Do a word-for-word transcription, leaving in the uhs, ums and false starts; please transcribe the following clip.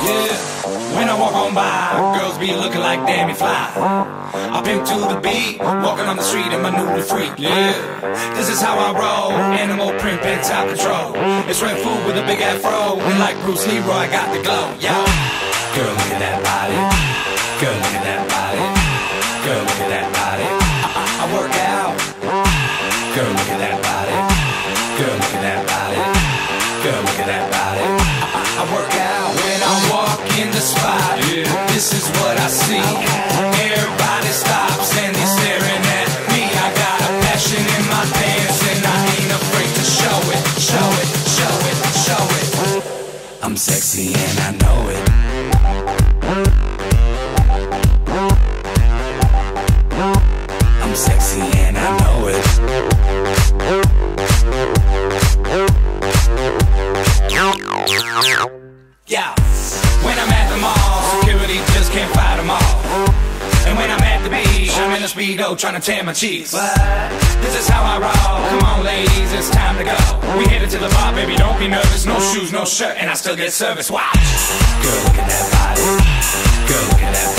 Yeah, when I walk on by, girls be looking like damn you fly. I pimp to the beat, walking on the street in my noodle freak. Yeah, this is how I roll, animal print pants out control. It's red food with a big afro, and like Bruce Leroy, I got the glow. Yeah, girl, look at that body. Girl, look at that body. Girl, look at that body. I, I, I work out. Girl, look at that body. Girl, look at that body. Girl, look at that body. I, I work out when I walk in the spot. Yeah. This is what I see. Everybody stops and they're staring at me. I got a passion in my dance and I ain't afraid to show it, show it, show it, show it. I'm sexy and I know it. I'm sexy and I know it. Yeah, when I'm at the mall, security just can't fight them all. And when I'm at the beach, I'm in a Speedo trying to tan my cheeks. What? This is how I roll. Come on ladies, it's time to go. We headed to the bar, baby, don't be nervous. No shoes, no shirt, and I still get service. Watch. Girl, look at that body. Girl, look at that body.